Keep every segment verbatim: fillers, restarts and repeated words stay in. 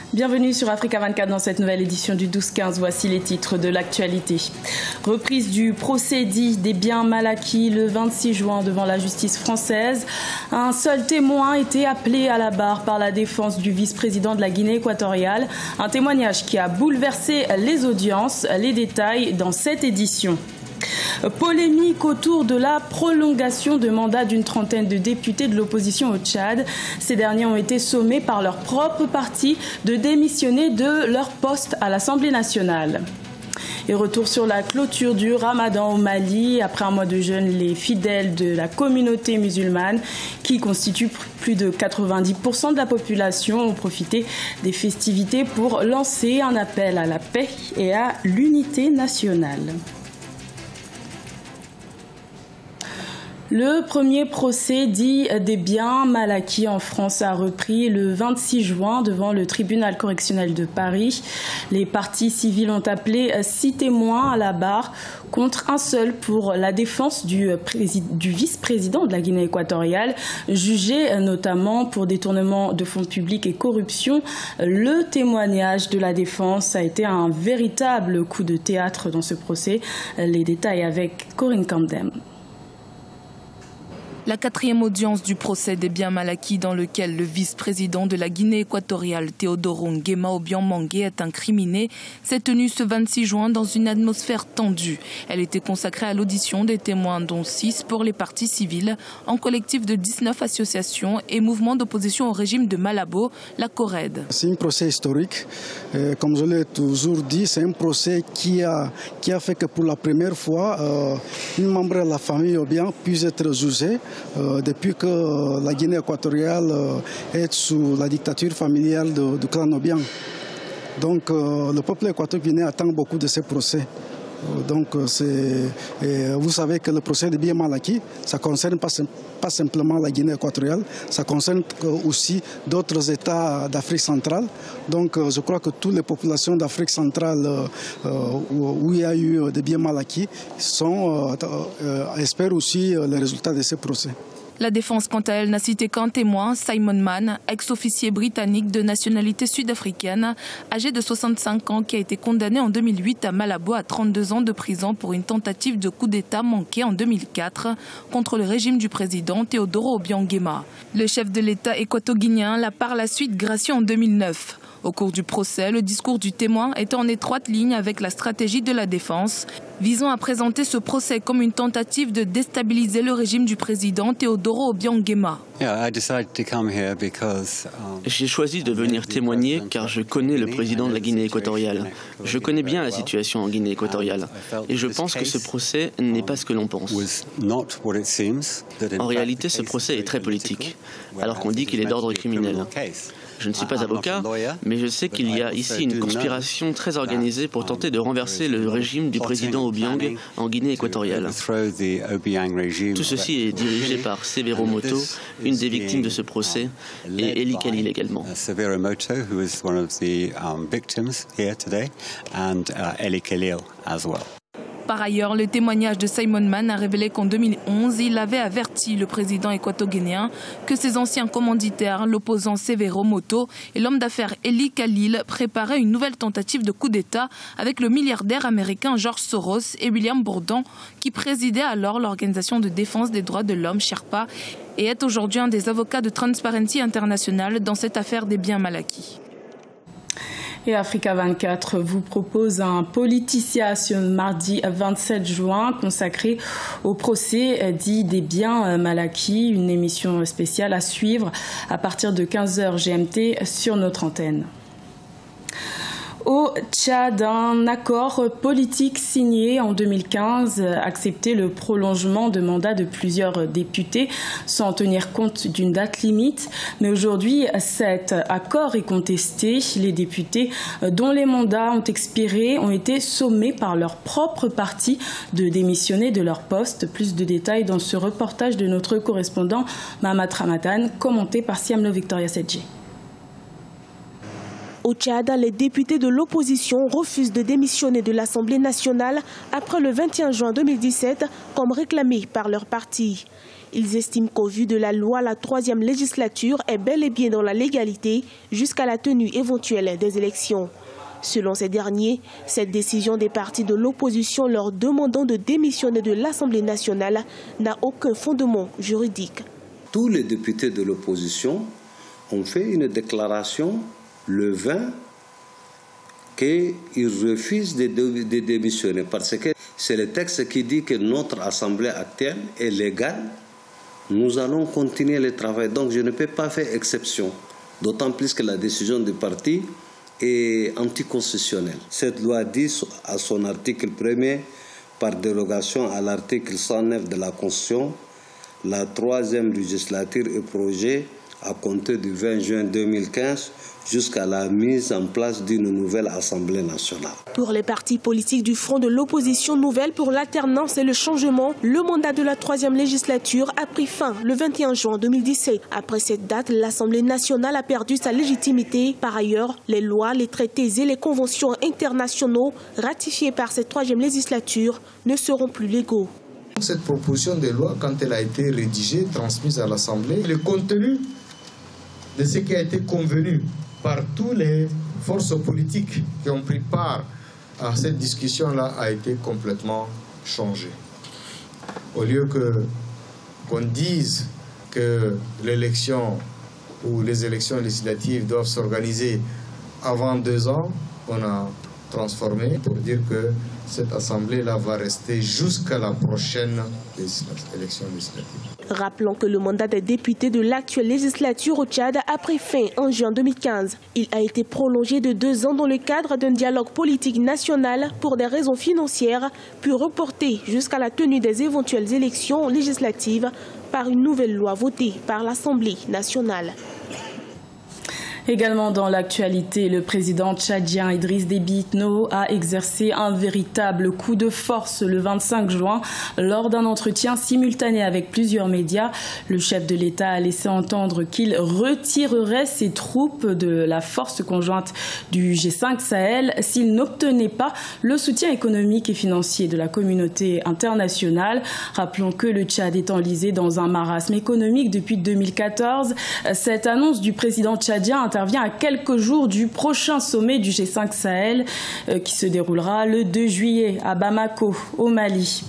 Bienvenue sur Africa vingt-quatre dans cette nouvelle édition du douze quinze. Voici les titres de l'actualité. Reprise du procès dit des biens mal acquis le vingt-six juin devant la justice française. Un seul témoin a été appelé à la barre par la défense du vice-président de la Guinée équatoriale. Un témoignage qui a bouleversé les audiences. Les détails dans cette édition. Polémique autour de la prolongation de mandat d'une trentaine de députés de l'opposition au Tchad. Ces derniers ont été sommés par leur propre parti de démissionner de leur poste à l'Assemblée nationale. Et retour sur la clôture du Ramadan au Mali. Après un mois de jeûne, les fidèles de la communauté musulmane, qui constituent plus de quatre-vingt-dix pour cent de la population, ont profité des festivités pour lancer un appel à la paix et à l'unité nationale. Le premier procès dit des biens mal acquis en France a repris le vingt-six juin devant le tribunal correctionnel de Paris. Les parties civiles ont appelé six témoins à la barre contre un seul pour la défense du, du vice-président de la Guinée équatoriale, jugé notamment pour détournement de fonds publics et corruption. Le témoignage de la défense a été un véritable coup de théâtre dans ce procès. Les détails avec Corinne Camden. La quatrième audience du procès des biens mal acquis dans lequel le vice-président de la Guinée équatoriale, Teodoro Nguema Obiang-Mangué, est incriminé, s'est tenue ce vingt-six juin dans une atmosphère tendue. Elle était consacrée à l'audition des témoins, dont six pour les parties civiles, en collectif de dix-neuf associations et mouvements d'opposition au régime de Malabo, la CORED. C'est un procès historique. Euh, comme je l'ai toujours dit, c'est un procès qui a, qui a fait que pour la première fois, euh, une membre de la famille Obiang puisse être jugée. Euh, depuis que la Guinée équatoriale euh, est sous la dictature familiale de, du clan Obiang. Donc euh, le peuple équatorien attend beaucoup de ces procès. Euh, donc et vous savez que le procès des biens mal acquis, ça ne concerne pas, pas simplement la Guinée équatoriale, ça concerne aussi d'autres États d'Afrique centrale. Donc euh, je crois que toutes les populations d'Afrique centrale euh, où, où il y a eu des biens mal acquis sont, euh, euh, espèrent aussi les résultats de ces procès. La défense, quant à elle, n'a cité qu'un témoin, Simon Mann, ex-officier britannique de nationalité sud-africaine, âgé de soixante-cinq ans, qui a été condamné en deux mille huit à Malabo à trente-deux ans de prison pour une tentative de coup d'État manquée en deux mille quatre contre le régime du président Teodoro Obiang-Nguema. Le chef de l'État équato-guinéen l'a par la suite gracié en deux mille neuf. Au cours du procès, le discours du témoin est en étroite ligne avec la stratégie de la défense, visant à présenter ce procès comme une tentative de déstabiliser le régime du président Teodoro Obiang-Nguema. J'ai choisi de venir témoigner car je connais le président de la Guinée équatoriale. Je connais bien la situation en Guinée équatoriale. Et je pense que ce procès n'est pas ce que l'on pense. En réalité, ce procès est très politique, alors qu'on dit qu'il est d'ordre criminel. Je ne suis pas avocat, mais je sais qu'il y a ici une conspiration très organisée pour tenter de renverser le régime du président Obiang en Guinée équatoriale. Tout ceci est dirigé par Severo Moto, une des victimes de ce procès, et Eli Khalil également. Par ailleurs, le témoignage de Simon Mann a révélé qu'en deux mille onze, il avait averti le président équato-guinéen que ses anciens commanditaires, l'opposant Severo Moto et l'homme d'affaires Eli Khalil, préparaient une nouvelle tentative de coup d'État avec le milliardaire américain George Soros et William Bourdon, qui présidait alors l'organisation de défense des droits de l'homme Sherpa et est aujourd'hui un des avocats de Transparency International dans cette affaire des biens mal acquis. Et Africa vingt-quatre vous propose un Politicia ce mardi vingt-sept juin consacré au procès dit des biens mal acquis, une émission spéciale à suivre à partir de quinze heures G M T sur notre antenne. Au Tchad, un accord politique signé en deux mille quinze acceptait le prolongement de mandat de plusieurs députés sans tenir compte d'une date limite. Mais aujourd'hui, cet accord est contesté. Les députés dont les mandats ont expiré ont été sommés par leur propre parti de démissionner de leur poste. Plus de détails dans ce reportage de notre correspondant Mahamat Ramadan, commenté par Siamlo Victoria Sedji. Au Tchad, les députés de l'opposition refusent de démissionner de l'Assemblée nationale après le vingt et un juin deux mille dix-sept, comme réclamé par leur parti. Ils estiment qu'au vu de la loi, la troisième législature est bel et bien dans la légalité jusqu'à la tenue éventuelle des élections. Selon ces derniers, cette décision des partis de l'opposition leur demandant de démissionner de l'Assemblée nationale n'a aucun fondement juridique. Tous les députés de l'opposition ont fait une déclaration le vingt qu'ils refusent de, de, de démissionner parce que c'est le texte qui dit que notre Assemblée actuelle est légale. Nous allons continuer le travail, donc je ne peux pas faire exception, d'autant plus que la décision du parti est anticonstitutionnelle. Cette loi dit à son article premier, par dérogation à l'article cent neuf de la Constitution, la troisième législature est prorogée à compter du vingt juin deux mille quinze jusqu'à la mise en place d'une nouvelle Assemblée nationale. Pour les partis politiques du front de l'opposition nouvelle pour l'alternance et le changement, le mandat de la troisième législature a pris fin le vingt et un juin deux mille dix-sept. Après cette date, l'Assemblée nationale a perdu sa légitimité. Par ailleurs, les lois, les traités et les conventions internationaux ratifiés par cette troisième législature ne seront plus légaux. Cette proposition de loi, quand elle a été rédigée, transmise à l'Assemblée, le contenu de ce qui a été convenu par toutes les forces politiques qui ont pris part à cette discussion-là a été complètement changé. Au lieu que qu'on dise que l'élection ou les élections législatives doivent s'organiser avant deux ans, on a transformé pour dire que cette assemblée-là va rester jusqu'à la prochaine élection législative. Rappelons que le mandat des députés de l'actuelle législature au Tchad a pris fin en juin deux mille quinze. Il a été prolongé de deux ans dans le cadre d'un dialogue politique national pour des raisons financières, puis reporté jusqu'à la tenue des éventuelles élections législatives par une nouvelle loi votée par l'Assemblée nationale. Également dans l'actualité, le président tchadien Idriss Déby Itno a exercé un véritable coup de force le vingt-cinq juin lors d'un entretien simultané avec plusieurs médias. Le chef de l'État a laissé entendre qu'il retirerait ses troupes de la force conjointe du G cinq Sahel s'il n'obtenait pas le soutien économique et financier de la communauté internationale. Rappelons que le Tchad est enlisé dans un marasme économique depuis deux mille quatorze. Cette annonce du président tchadien intervient à quelques jours du prochain sommet du G cinq Sahel euh, qui se déroulera le deux juillet à Bamako, au Mali.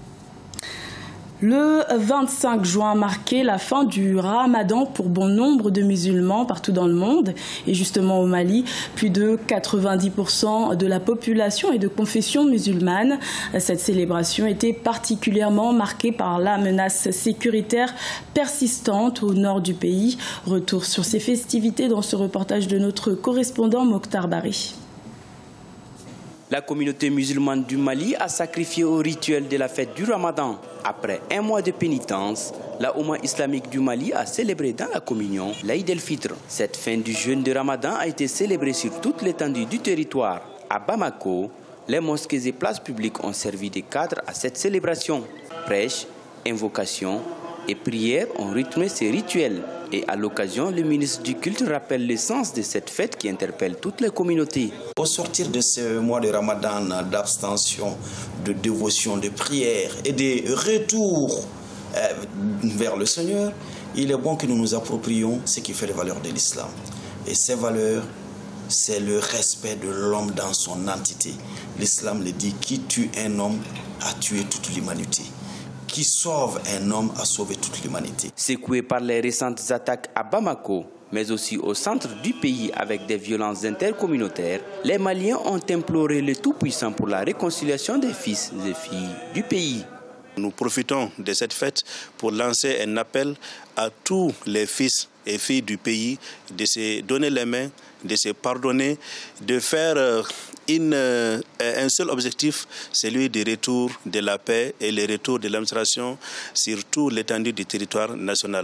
Le vingt-cinq juin marquait la fin du Ramadan pour bon nombre de musulmans partout dans le monde. Et justement au Mali, plus de quatre-vingt-dix pour cent de la population est de confession musulmane. Cette célébration était particulièrement marquée par la menace sécuritaire persistante au nord du pays. Retour sur ces festivités dans ce reportage de notre correspondant Mokhtar Bari. La communauté musulmane du Mali a sacrifié au rituel de la fête du Ramadan. Après un mois de pénitence, la Oumma islamique du Mali a célébré dans la communion l'Aïd el-Fitr. Cette fin du jeûne de Ramadan a été célébrée sur toute l'étendue du territoire. À Bamako, les mosquées et places publiques ont servi de cadre à cette célébration. Prêches, invocations et prières ont rythmé ces rituels. Et à l'occasion, le ministre du Culte rappelle l'essence de cette fête qui interpelle toutes les communautés. Au sortir de ce mois de Ramadan, d'abstention, de dévotion, de prière et de retour euh, vers le Seigneur, il est bon que nous nous approprions ce qui fait les valeurs de l'islam. Et ces valeurs, c'est le respect de l'homme dans son entité. L'islam le dit, qui tue un homme a tué toute l'humanité. Qui sauve un homme a sauvé toute l'humanité. Secoué par les récentes attaques à Bamako, mais aussi au centre du pays avec des violences intercommunautaires, les Maliens ont imploré le Tout-Puissant pour la réconciliation des fils et filles du pays. Nous profitons de cette fête pour lancer un appel à tous les fils et filles du pays de se donner les mains, de se pardonner, de faire une, un seul objectif, celui du retour de la paix et le retour de l'administration sur toute l'étendue du territoire national.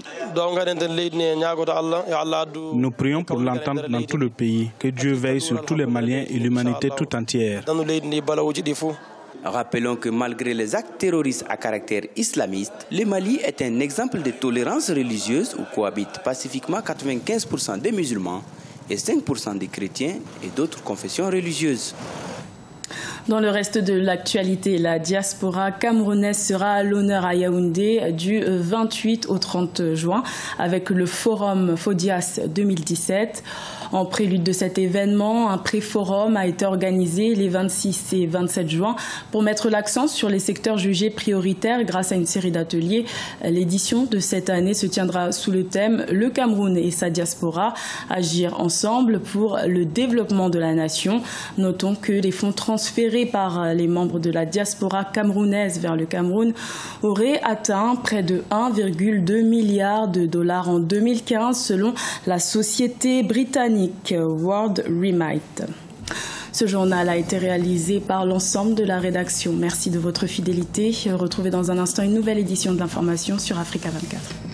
Nous prions pour l'entente dans tout le pays, que Dieu veille sur tous les Maliens et l'humanité tout entière. Rappelons que malgré les actes terroristes à caractère islamiste, le Mali est un exemple de tolérance religieuse où cohabitent pacifiquement quatre-vingt-quinze pour cent des musulmans et cinq pour cent des chrétiens et d'autres confessions religieuses. Dans le reste de l'actualité, la diaspora camerounaise sera à l'honneur à Yaoundé du vingt-huit au trente juin avec le forum Fodias deux mille dix-sept. En prélude de cet événement, un pré-forum a été organisé les vingt-six et vingt-sept juin pour mettre l'accent sur les secteurs jugés prioritaires grâce à une série d'ateliers. L'édition de cette année se tiendra sous le thème « Le Cameroun et sa diaspora, agir ensemble pour le développement de la nation ». Notons que les fonds transférés par les membres de la diaspora camerounaise vers le Cameroun auraient atteint près de un virgule deux milliard de dollars en deux mille quinze selon la société britannique World Remite. Ce journal a été réalisé par l'ensemble de la rédaction. Merci de votre fidélité. Retrouvez dans un instant une nouvelle édition de l'information sur Africa vingt-quatre.